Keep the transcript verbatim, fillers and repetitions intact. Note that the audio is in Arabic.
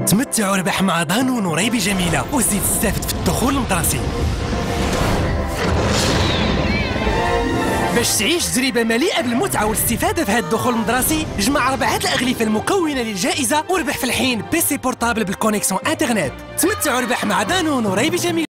تمتعوا ربح مع دانون وريبي جميلة وزيد تستافد في الدخول المدرسي. باش تعيش تجربة مليئة بالمتعة والاستفادة في هذا الدخول المدرسي، جمع أربعة الأغلفة المكونة للجائزة وربح في الحين بيسي بورتابل بالكونيكسيون انترنت. تمتعوا ربح مع دانون وريبي جميلة.